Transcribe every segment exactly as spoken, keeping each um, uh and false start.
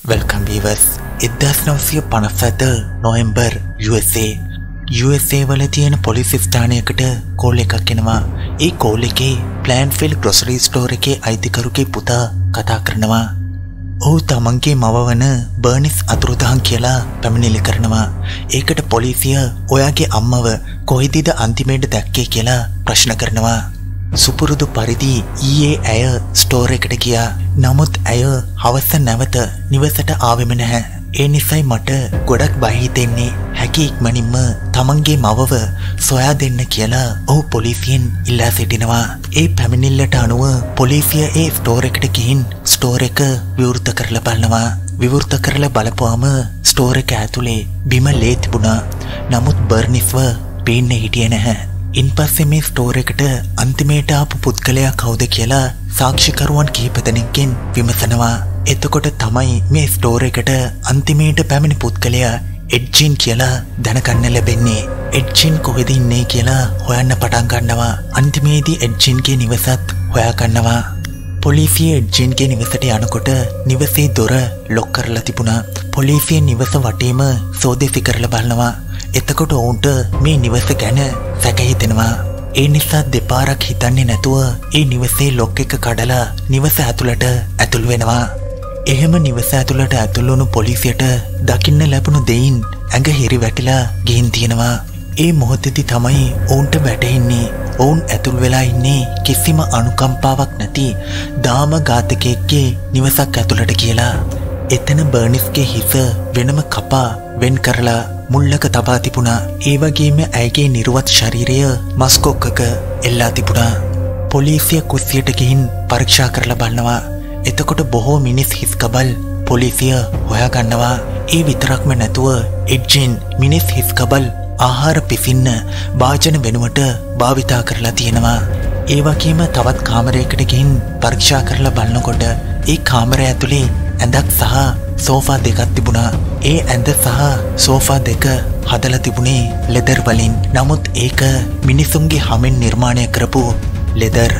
Welcome viewers. එක්දාස් නවසිය පනස් හත November U S A U S A වල තියෙන පොලිස් ස්ථානයකට කෝල් එකක් එනවා. ඒ කෝල් එකේ ප්ලෑන්ෆීල්ඩ් ග්‍රොසරි ස්ටෝර් එකේ අයිතිකරුගේ පුතා කතා කරනවා. ඔහු තමන්ගේ මව වන බර්නිස් අතුරුදහන් කියලා පැමිණිලි කරනවා. ඒකට පොලිසිය ඔයාගේ අම්මව කොහෙදද අන්තිමේට දැක්කේ කියලා ප්‍රශ්න කරනවා. සුපුරුදු පරිදි ඊයේ ඇය ස්ටෝර් එකට ගියා. නමුත් ඇය හවස නැවත නිවසට ආවෙම නැහැ. ඒ නිසයි මට ගොඩක් බය හිතෙන්නේ. හැකි ඉක්මනින්ම තමන්ගේ මවව සොයා දෙන්න කියලා ඔහු පොලිසියෙන් ඉල්ලා සිටිනවා. ඒ පැමිණිල්ලට අනුව පොලිසිය ඒ ස්ටෝර් එකට ගිහින් ස්ටෝර් එක විවෘත කරලා බලනවා. විවෘත කරලා බලපුවාම ස්ටෝර් එක ඇතුලේ බිම ලේ තිබුණා. නමුත් බර්නිස්ව පේන්නේ හිටියේ නැහැ. ඉන්පස්සේ මේ ස්ටෝර් එකට අන්තිමේට ආපු පුද්ගලයා කවුද කියලා සාක්ෂිකරුවන් කිහිප දෙනෙක්ගෙන් විමසනවා. එතකොට තමයි මේ ස්ටෝර් එකට අන්තිමේට පැමිණි පුද්ගලයා එඩ්ජින් කියලා දැනගන්න ලැබෙන්නේ. එඩ්ජින් කොහෙද ඉන්නේ කියලා හොයන්න පටන් ගන්නවා. අන්තිමේදී එඩ්ජින්ගේ නිවසත් හොයා ගන්නවා. පොලිසිය එඩ්ජින්ගේ නිවසට යනකොට නිවසේ දොර ලොක් කරලා තිබුණා. පොලිසිය නිවස වටේම සෝදෙසි කරලා බලනවා. එතකොට ඔවුන්ට මේ නිවස ගැන සැක හිතෙනවා. ඒ නිසා දෙපාරක් හිතන්නේ නැතුව ඒ නිවසේ ලොක් එක කඩලා නිවස ඇතුළට ඇතුල් වෙනවා. එහෙම නිවස ඇතුළට ඇතුල් වුණු පොලිසියට දකින්න ලැබුණු දෙයින් ඇඟ හිරි වැටිලා ගිහින් තියෙනවා. ඒ මොහොතේදී තමයි ඔවුන්ට වැටහෙන්නේ ඔවුන් ඇතුල් වෙලා ඉන්නේ කිසිම අනුකම්පාවක් නැති දාම ඝාතකයෙක්ගේ නිවසක් ඇතුළට කියලා. එතන බර්නිස්ගේ හිස වෙනම කපා වෙන් කරලා මුල්ලක තබා තිබුණා. ඒ වගේම ඇයගේ නිර්වත් ශරීරය මස්කොක්කක එල්ලා තිබුණා. පොලිසිය කුස්සියට ගිහින් පරීක්ෂා කරලා බලනවා. එතකොට බොහෝ මිනිස් හිස් කබල් පොලිසිය හොයා ගන්නවා. ඒ විතරක්ම නැතුව එඩ්ජින් මිනිස් හිස් කබල් ආහාර පිසින්න භාජන වෙනුවට භාවිතා කරලා තියෙනවා. ඒ වගේම තවත් කාමරයකට ගිහින් පරීක්ෂා කරලා බලනකොට ඒ කාමරය ඇතුලේ ඇඳක් සහ සෝෆා දෙකක් තිබුණා. ඒ ඇඳ සහ සෝෆා දෙක හදලා තිබුණේ ලෙදර් වලින්. නමුත් ඒක මිනිසුන්ගේ හැමෙන් නිර්මාණය කරපු ලෙදර්.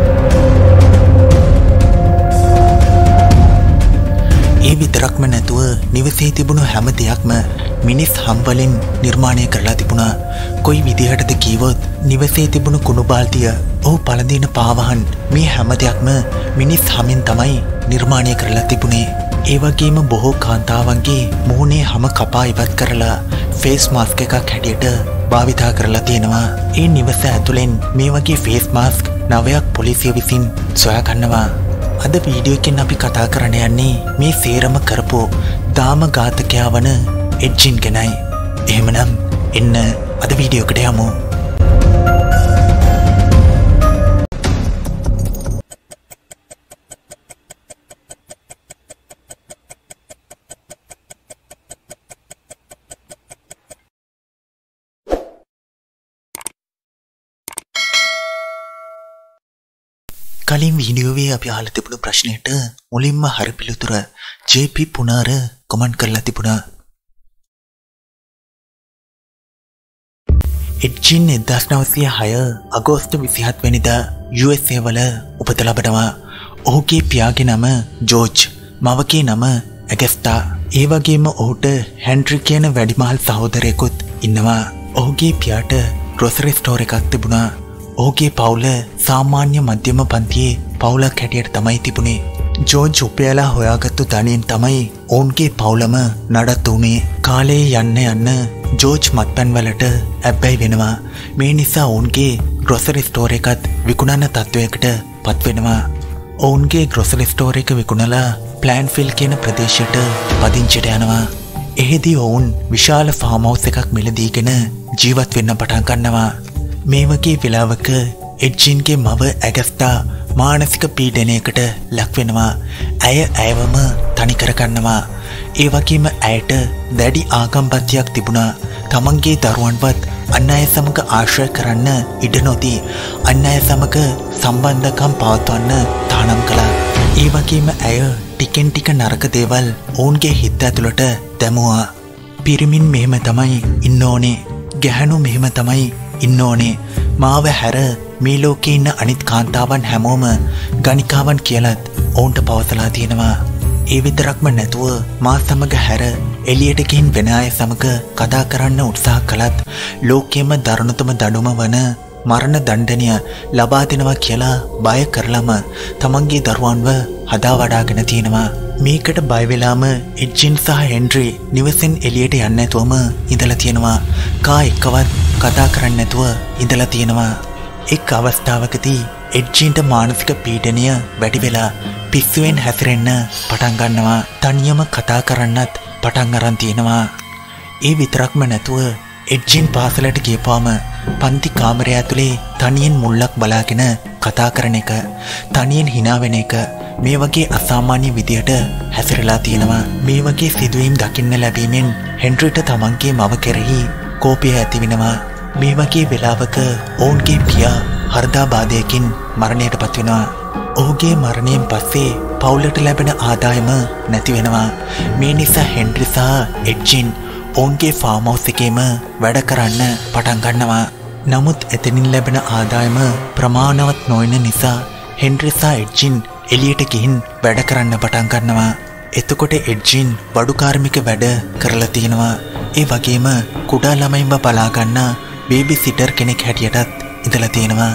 ඒ විතරක්ම නැතුව නිවසේ තිබුණු හැම දෙයක්ම මිනිස් හම් වලින් නිර්මාණය කරලා තිබුණා. කොයි විදිහටද කීවොත් නිවසේ තිබුණු කුණු බාල්දිය, ඔහු පළඳින පාවහන් මේ හැම දෙයක්ම මිනිස් හමින් තමයි නිර්මාණය කරලා තිබුණේ. ඒ වගේම බොහෝ කාන්තාවන්ගේ මුහුණේ හැම කපා ඉවත් කරලා ෆේස් මාස්ක් එකක් හැටියට භාවිතා කරලා තියෙනවා. ඒ නිවස ඇතුලෙන් මේ වගේ ෆේස් මාස්ක් නවයක් පොලිසිය විසින් සොයා ගන්නවා. අද වීඩියෝ එකෙන් අපි කතා කරන්න යන්නේ මේ සේරම කරපු දාම ඝාතකයා වන එඩ්ජින් ගැනයි. එහෙමනම් එන්න අද වීඩියෝ එකට යමු. කලින් වීඩියෝවේ අපි අහලා තිබුණු ප්‍රශ්නෙට මුලින්ම හරි පිළිතුර ජේ පී පුනාර කමෙන්ට් කරලා තිබුණා. එඩ්ජින් එක්දාස් නවසිය හය අගෝස්තු විසිහත වෙනිදා යූ එස් ඒ වල උපත ලබනවා. ඔහුගේ පියාගේ නම ජෝර්ජ්, මවගේ නම ඇගස්ටා. ඒ වගේම ඔහුට හෙන්රි කියන වැඩිමහල් සහෝදරයෙකුත් ඉන්නවා. ඔහුගේ පියාට ග්‍රොසරි ස්ටෝර් එකක් තිබුණා. ඔහුගේ පවුල සාමාන්‍ය මධ්‍යම පන්තියේ පවුලක් හැටියට තමයි තිබුණේ. ජෝර්ජ් උපයලා හොයාගත්තු ධනයෙන් තමයි ඔවුන්ගේ පවුලම නඩත්තු වුණේ. කාලේ යන්න යන්න ජෝර්ජ් මත්පැන් වලට ඇබ්බැහි වෙනවා. මේ නිසා ඔවුන්ගේ ග්‍රොසරි ස්ටෝර් එකත් විකුණන තත්වයකට පත් වෙනවා. ඔවුන්ගේ ග්‍රොසරි ස්ටෝර් එක විකුණලා ප්ලෑන්ෆීල්ඩ් කියන ප්‍රදේශයට පදිංචිට යනවා. එහිදී ඔවුන් විශාල ෆාම් හවුස් එකක් මිලදීගෙන ජීවත් වෙන්න පටන් ගන්නවා. මේ වගේ වෙලාවක එඩ්ජින්ගේ මව ඇගස්ටා මානසික පීඩනයකට ලක් වෙනවා. ඇය ඇයවම තනි කර ගන්නවා. ඒ වගේම ඇයට දැඩි ආගම්බත්තියක් තිබුණා. තමන්ගේ දරුවන්වත් අන් අය සමග ආශ්‍රය කරන්න ඉඩ නොදී අන් අය සමග සම්බන්ධකම් පවත්වන්න තහනම් කළා. ඒ වගේම ඇය ටිකෙන් ටික නරක දේවල් ඔවුන්ගේ හිත ඇතුළට දැමුවා. පිරිමින් මෙහෙම තමයි ඉන්න ඕනේ. ගැහැණු මෙහෙම තමයි ඉන්න ඕනේ. මාව හැර මේ ලෝකේ ඉන්න අනිත් කාන්තාවන් හැමෝම ගණිකාවන් කියලත් ඔවුන්ට පවසලා තියෙනවා. ඒ විතරක්ම නැතුව මා සමග හැර එළියට ගින් වෙන අය සමග කතා කරන්න උත්සාහ කළත් ලෝකයේම දරුණුතම දඬුවම වන මරණ දණ්ඩනය ලබා දෙනවා කියලා බය කරලම තමන්ගේ දරුවන්ව හදා වඩාගෙන තියෙනවා. මේකට බය වෙලාම එඩ්ජින් සහ හෙන්රි නිවසෙන් එළියට යන්නේ නැතුවම ඉඳලා තියෙනවා. කා එක්කවත් කතා කරන්නේ නැතුව ඉඳලා තියෙනවා. එක් අවස්ථාවකදී එඩ්ජින්ට මානසික පීඩනය වැඩි වෙලා පිස්සුවෙන් හැසිරෙන්න පටන් ගන්නවා. තනියම කතා කරන්නත් පටන් අරන් තියෙනවා. ඒ විතරක්ම නැතුව එඩ්ජින් පාසලට ගියපාම පන්ති කාමරය ඇතුලේ තනියෙන් මුල්ලක් බලාගෙන කතා කරන එක, තනියෙන් hina වෙන එක මේ වගේ අසාමාන්‍ය විදියට හැසිරලා තියෙනවා. මේ වගේ සිදුවීම් දකින්න ලැබීමෙන් හෙන්රිට තමන්ගේ මව කෙරෙහි කෝපය ඇති වෙනවා. මේ වගේ වෙලාවක ඔවුන්ගේ පියා හෘදයාබාධයකින් මරණයටපත් වෙනවා. ඔහුගේ මරණයෙන් පස්සේ පවුලට ලැබෙන ආදායම නැති වෙනවා. මේ නිසා හෙන්රි සහ එඩ්ජින් ඔවුන්ගේ ෆාම් හවුස් එකේම වැඩ කරන්න පටන් ගන්නවා. නමුත් එතනින් ලැබෙන ආදායම ප්‍රමාණවත් නොවන නිසා හෙන්රි සහ එඩ්ජින් එළියට ගිහින් වැඩ කරන්න පටන් ගන්නවා. එතකොට එඩ්ජින් බඩු කාර්මික වැඩ කරලා තියෙනවා. ඒ වගේම කුඩා ළමයින්ව බලා ගන්න බේබි සිටර් කෙනෙක් හැටියටත් ඉඳලා තියෙනවා.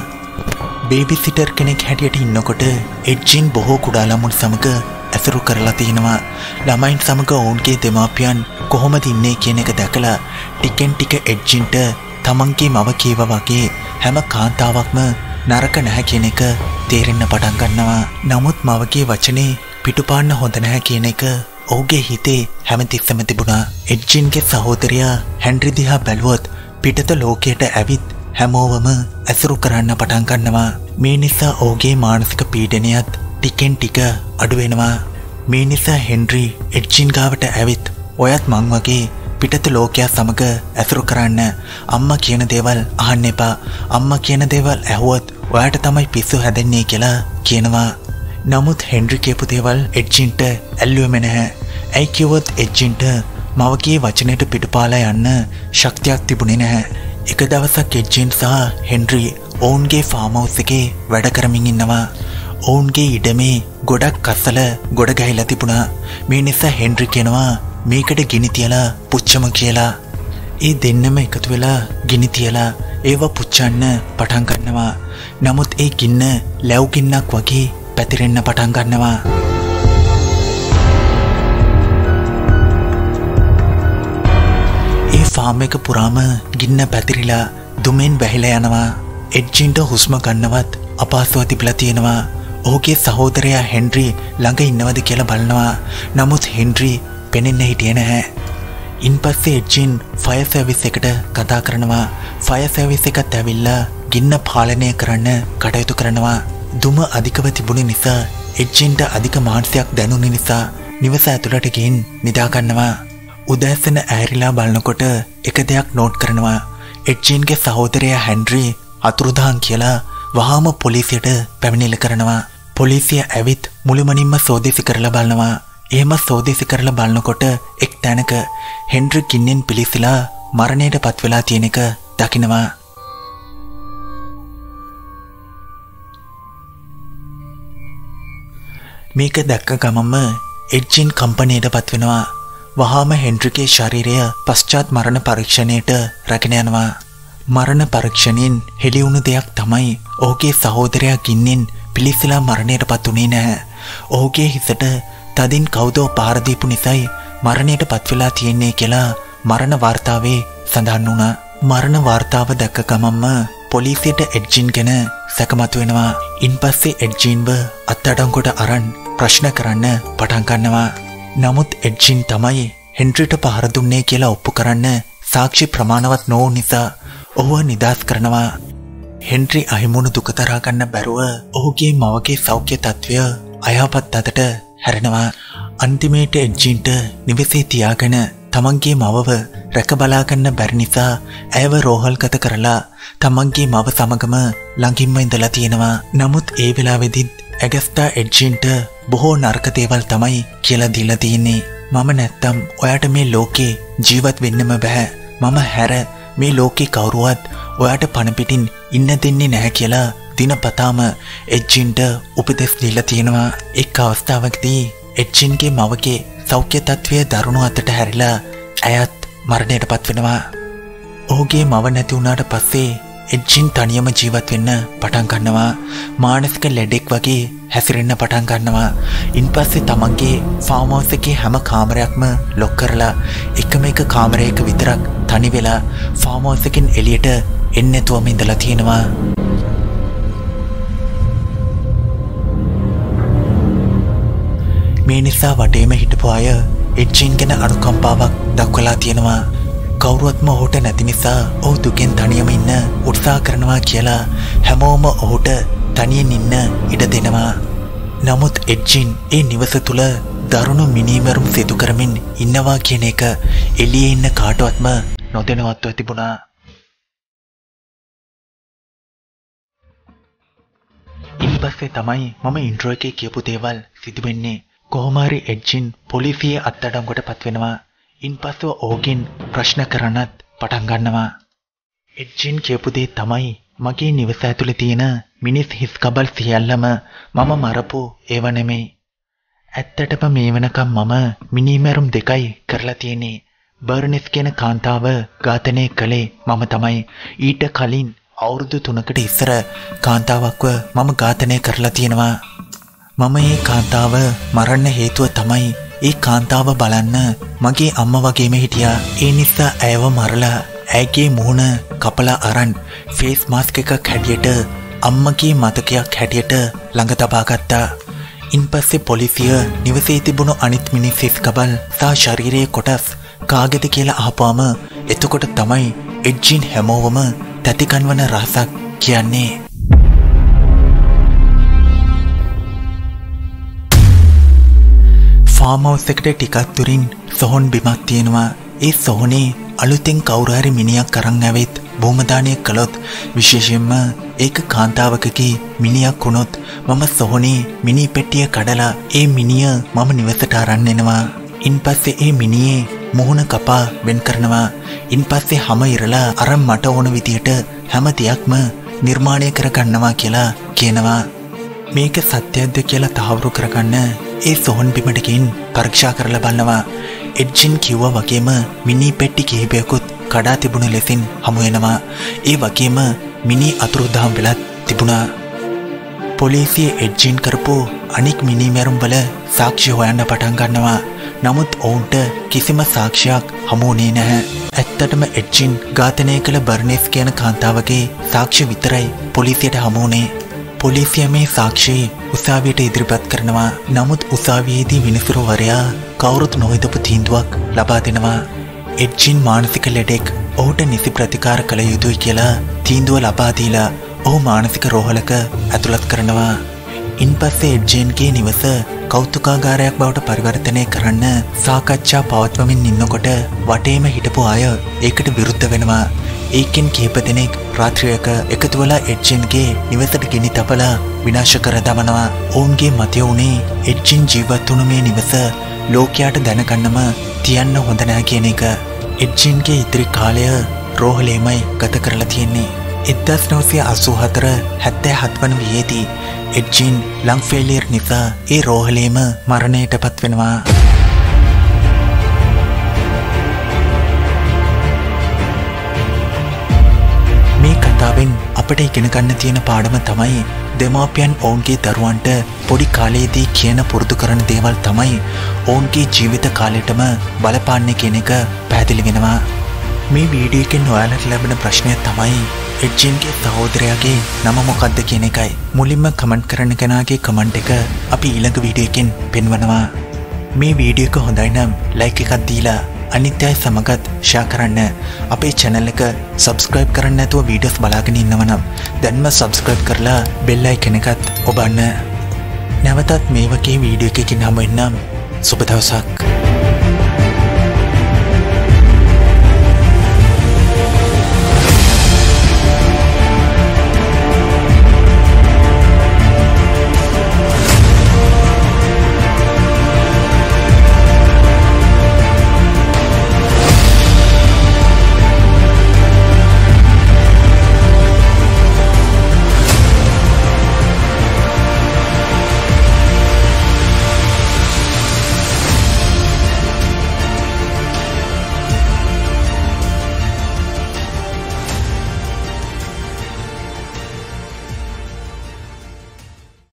බේබි සිටර් කෙනෙක් හැටියට ඉන්නකොට එඩ්ජින් බොහෝ කුඩා ළමුන් සමග ඇසුරු කරලා තියෙනවා. ළමයින් සමග ඔවුන්ගේ දෙමාපියන් කොහොමද ඉන්නේ කියන එක දැකලා ටිකෙන් ටික එඩ්ජින්ට තමන්ගේ මව කීවා වගේ හැම කාන්තාවක්ම නරක නැහැ කියන එක තේරෙන්න පටන් ගන්නවා. නමුත් මවගේ වචනේ පිටුපාන්න හොඳ නැහැ කියන එක ඔහුගේ හිතේ හැමතිස්සෙම තිබුණා. එඩ්ජින්ගේ සහෝදරයා හෙන්රි දිහා බැලුවොත් පිටත ලෝකයට ඇවිත් හැමෝවම ඇසුරු කරන්න පටන් ගන්නවා. මේ නිසා ඔහුගේ මානසික පීඩනයත් ටිකෙන් ටික අඩු වෙනවා. මේ නිසා හෙන්රි එඩ්ජින් ගාවට ඇවිත් ඔයත් මං වගේ පිටත ලෝකයා සමග ඇසුරු කරන්න, අම්මා කියන දේවල් අහන්න එපා, අම්මා කියන දේවල් ඇහුවොත් ඔයාට තමයි පිස්සු හැදෙන්නේ කියලා කියනවා. නමුත් හෙන්රි කියපු දේවල් එඩ්ජින්ට ඇල්ලුවෙම නැහැ. ඇයි කිව්වොත් එඩ්ජින්ට මවගේ වචනයට පිටුපාලා යන්න ශක්තියක් තිබුණේ නැහැ. එක දවසක් එඩ්ජින් සහ හෙන්රි ඔවුන්ගේ ෆාම් හවුස් එකේ වැඩ කරමින් ඉන්නවා. ඔවුන්ගේ ඉඩමේ ගොඩක් කසල ගොඩ ගහලා තිබුණා. මේ නිසා හෙන්රි කියනවා මේකට ගිනි තියලා පුච්චමු කියලා. ඒ දෙන්නම එකතු වෙලා ගිනි තියලා ඒව පුච්චන්න පටන් ගන්නවා. නමුත් ඒ ගින්න ලැව් ගින්නක් වගේ පැතිරෙන්න පටන් ගන්නවා. ඒ ෆාම් එක පුරාම ගින්න පැතිරිලා දුමෙන් වැහිලා යනවා. එඩ්ජින්ට හුස්ම ගන්නවත් අපහසුව තිබිලා තියෙනවා. ඔහුගේ සහෝදරයා හෙන්රි ළඟ ඉන්නවද කියලා බලනවා. නමුත් හෙන්රි පෙනෙන්න හිටියේ නැහැ. ඉන්පස්සේ එඩ්ජින් ෆයර් සර්විස් එකට කතා කරනවා. ෆයර් සර්විස් එකත් ඇවිල්ලා ගින්න පාලනය කරන්න කටයුතු කරනවා. දුම අධිකව තිබුණ නිසා එඩ්ජින්ට අධික මානසිකයක් දැනුන නිසා නිවස ඇතුළට ගිහින් නිදා ගන්නවා. උදෑසන ඈරිලා බලනකොට එක දෙයක් නෝට් කරනවා. එඩ්ජින්ගේ සහෝදරයා හෙන්රි අතුරුදහන් කියලා වහාම පොලිසියට පැමිණිලි කරනවා. පොලිසිය ඇවිත් මුළුමනින්ම සෝදිසි කරලා බලනවා. එහෙම සෝදිසි කරලා බලනකොට එක් තැනක හෙන්රි ගින්නෙන් පිලිසිලා මරණයට පත් වෙලා තියෙන එක දකිනවා. මේක දැක්ක ගමන්ම එඩ්ජින් කම්පැනියට පත් වෙනවා. වහාම හෙන්රිගේ ශරීරය පශ්චාත් මරණ පරීක්ෂණයට රැගෙන යනවා. මරණ පරීක්ෂණයෙන් හෙළිවුණු දෙයක් තමයි ඔහුගේ සහෝදරයා ගින්නෙන් පිලිසිලා මරණයට පත් වුණේ නැහැ. ඔහුගේ හිසට තදින් කවුදෝ පහර දීපු නිසායි මරණයට පත් වෙලා තියෙන්නේ කියලා මරණ වාර්තාවේ සඳහන් වුණා. මරණ වාර්තාව දැක්ක ගමන්ම පොලිසියට එඩ්ජින් ගැන සැකමතු වෙනවා. ඉන්පස්සේ එඩ්ජින්ව අත්අඩංගුවට අරන් ප්‍රශ්න කරන්න පටන් ගන්නවා. නමුත් එඩ්ජින් තමයි හෙන්රිට පහර දුන්නේ කියලා ඔප්පු කරන්න සාක්ෂි ප්‍රමාණවත් නොවු නිසා ඔහුව නිදහස් කරනවා. හෙන්රි අහිමුණු දුක තරහා ගන්න බැරුව ඔහුගේ මවගේ සෞඛ්‍ය තත්ත්වය අයහපත් අතට හැරෙනවා. අන්තිමේට එඩ්ජින්ට නිවසේ තියාගෙන තමන්ගේ මවව රැක බලා ගන්න බැරි නිසා ඇයව රෝහල්ගත කරලා තමන්ගේ මව සමගම ළඟින්ම ඉඳලා තියෙනවා. නමුත් ඒ වෙලාවෙදිත් ඇගස්ටා එඩ්ජින්ට බොහෝ නරක දේවල් තමයි කියලා දීලා තියෙන්නේ. මම නැත්තම් ඔයාට මේ ලෝකේ ජීවත් වෙන්නම බෑ. මම හැර මේ ලෝකේ කවුරුවත් ඔයාට පණ පිටින් ඉන්න දෙන්නේ නැහැ කියලා දිනපතාම එඩ්ජින්ට උපදෙස් දීලා තියෙනවා. එක් අවස්ථාවකදී එඩ්ජින්ගේ මවගේ සෞඛ්‍ය තත්ත්වය දරුණු අතට හැරිලා ඇයත් මරණයට පත් වෙනවා. ඔහුගේ මව නැති වුණාට පස්සේ එඩ්ජින් තනියම ජීවත් වෙන්න පටන් ගන්නවා. මානසික ලෙඩෙක් වගේ හැසිරෙන්න පටන් ගන්නවා. ඉන්පස්සේ තමන්ගේ ෆාම් හවුස් එකේ හැම කාමරයක්ම ලොක් කරලා එකම එක කාමරයක විතරක් තනි වෙලා ෆාම් හවුස් එකෙන් එළියට එන්නේ නැතුවම ඉඳලා තියෙනවා. මේ නිසා වටේම හිටපු අය එඩ්ජින් ගැන අනුකම්පාවක් දක්වලා තියෙනවා. කවුරුවත්ම ඔහුට නැති නිසා ඔහු දුකෙන් තනියම ඉන්න උත්සාහ කරනවා කියලා හැමෝම ඔහුට තනියෙන් ඉන්න ඉඩ දෙනවා. නමුත් එඩ්ජින් ඒ නිවස තුල දරුණු මිනීමරුම් සිදු කරමින් ඉන්නවා කියන එක එළියේ ඉන්න කාටවත්ම නොදැනුවත්ව තිබුණා. ඉන්පස්සේ තමයි මම ඉන්ට්‍රෝ එකේ කියපු දේවල් සිදු වෙන්නේ. කොහොම හරි එඩ්ජින් පොලිසියේ අත්අඩංගුවට පත් වෙනවා. ඉන්පස්ව ඔහුගෙන් ප්‍රශ්න කරන්නත් පටන් ගන්නවා. එඩ්ජින් කියපු දේ තමයි මගේ නිවස ඇතුලේ තියෙන මිනිස් හිස් කබල් සියල්ලම මම මරපු ඒව නෙමෙයි. ඇත්තටම මේ වෙනකම් මම මිනිමරුම් දෙකයි කරලා තියෙන්නේ. බර්නිස් කියන කාන්තාව ඝාතනය කළේ මම තමයි. ඊට කලින් අවුරුදු තුනකට ඉස්සර කාන්තාවක්ව මම ඝාතනය කරලා තියෙනවා. මම මේ කාන්තාව මරන්න හේතුව තමයි ඒ කාන්තාව බලන්න මගේ අම්මා වගේම හිටියා. ඒ නිසා ඇයව මරලා ඇයගේ මුහුණ කපලා අරන් ෆේස් මාස්ක් එකක් හැටියට අම්මගේ මතකයක් හැටියට ළඟ තබා ගත්තා. ඉන්පස්සේ පොලිසිය නිවසේ තිබුණු අනිත් මිනිස් හිස් කබල් සහ ශරීරයේ කොටස් කාගෙද කියලා අහපුවම එතකොට තමයි එඩ්ජින් හැමෝවම තැතිකන්වන රහසක් කියන්නේ. ෆාම් හවුස් එකට ටිකක් දුරින් සොහොන් බිමක් තියෙනවා. ඒ සොහොනේ අලුතෙන් කවුරු හරි මිනිහක් අරන් ඇවිත් බොහොමදානය කළොත් විශේෂයෙන්ම ඒක කාන්තාවකගේ මිනිහක් වුණොත් මම සොහොනේ මිනි පෙට්ටිය කඩලා ඒ මිනිහ මම නිවසට අරන් එනවා. ඉන්පස්සේ ඒ මිනිහේ මුහුණ කපා වෙන් කරනවා. ඉන්පස්සේ හැම ඉරලා අරන් මට ඕන විදියට හැම දෙයක්ම නිර්මාණය කරගන්නවා කියලා කියනවා. මේක සත්‍යයක්ද කියලා තහවුරු කරගන්න ඒ සොහොන් බිමට ගිහින් පරීක්ෂා කරලා බලනවා. එඩ්ජින් කිව්වා වගේම මිනි පෙට්ටි කිහිපයකුත් කඩා තිබුණ ලෙසින් හමු වෙනවා. ඒ වගේම මිනි අතුරුදහන් වෙලා තිබුණා. පොලිසිය එඩ්ජින් කරපු අනික් මිනි මැරුම් වල සාක්ෂි හොයන්න පටන් ගන්නවා. නමුත් ඔවුන්ට කිසිම සාක්ෂියක් හමු වුණේ නැහැ. ඇත්තටම එඩ්ජින් ඝාතනය කළ බර්නිස් කියන කාන්තාවගේ සාක්ෂි විතරයි පොලිසියට හමු වුණේ. පොලිසිය මේ සාක්ෂි උසාවියට ඉදිරිපත් කරනවා. නමුත් උසාවියේදී විනිසුරුවරයා කවුරුත් නොහිතපු තීන්දුවක් ලබා දෙනවා. එඩ්ජින් මානසික ලෙඩෙක්, ඔහුට නිසි ප්‍රතිකාර කළ යුතුයි කියලා තීන්දුව ලබා දීලා ඔහු මානසික රෝහලක ඇතුළත් කරනවා. ඉන්පස්සේ එඩ්ජින්ගේ නිවස කෞතුකාගාරයක් බවට පරිවර්තනය කරන්න සාකච්ඡා පවත්වමින් ඉන්නකොට වටේම හිටපු අය ඒකට විරුද්ධ වෙනවා. ඒකෙන් කිහිප දෙනෙක් රාත්‍රියක එකතු වෙලා එඩ්ජින්ගේ නිවසට ගිනි තබලා විනාශ කර දමනවා. ඔවුන්ගේ මතය වුණේ එඩ්ජින් ජීවත් වුණු මේ නිවස ලෝකයාට දැනගන්නම තියන්න හොඳ නැහැ කියන එක. එඩ්ජින්ගේ ඉතිරි කාලය රෝහලේමයි ගත කරලා තියෙන්නේ. එක්දහස් නවසිය අසූ හතර හැත්තෑ හත් වන වියේදී එඩ්ජින් ලං ෆේලියර් නිසා ඒ රෝහලේම මරණයට පත් වෙනවා. මේ කතාවෙන් අපිට ඉගෙන ගන්න තියෙන පාඩම තමයි දෙමාපියන් ඔවුන්ගේ දරුවන්ට පොඩි කාලයේදී කියන පුරුදු කරන දේවල් තමයි ඔවුන්ගේ ජීවිත කාලෙටම බලපාන්නේ කියන එක පැහැදිලි වෙනවා. මේ වීඩියෝ එකෙන් ඔයාලට ලැබෙන ප්‍රශ්නය තමයි එඩ්ජින්ගේ සහෝදරයාගේ නම මොකක්ද කියන එකයි. මුලින්ම කමෙන්ට් කරන කෙනාගේ කමෙන්ට් එක අපි ඊළඟ වීඩියෝ එකෙන් පෙන්වනවා. මේ වීඩියෝ එක හොඳයි නම් ලයික් එකක් දීලා අනිත් අය සමගත් ෂෙයා කරන්න. අපේ channel එක subscribe කරන්න නැතුව වීඩියෝස් බලාගෙන ඉන්නව නම් දැන්ම subscribe කරලා bell icon එකත් ඔබන්න. නැවතත් මේ වගේ වීඩියෝ එකකින් හමු වෙන්නම්. සුබ දවසක්.